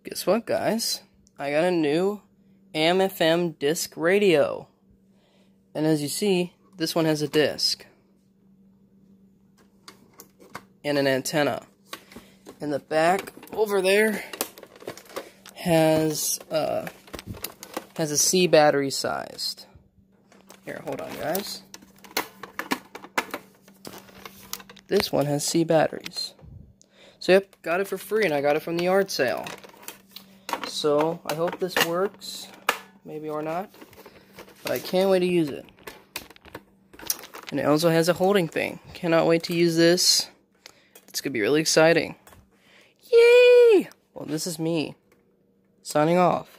Guess what, guys? I got a new AM/FM disc radio. And as you see, this one has a disc and an antenna. And the back over there has a C battery sized. Here, hold on, guys. This one has C batteries. So yep, got it for free, and I got it from the yard sale. So I hope this works, maybe or not, but I can't wait to use it. And it also has a holding thing. Cannot wait to use this. It's gonna be really exciting. Yay! Well, this is me signing off.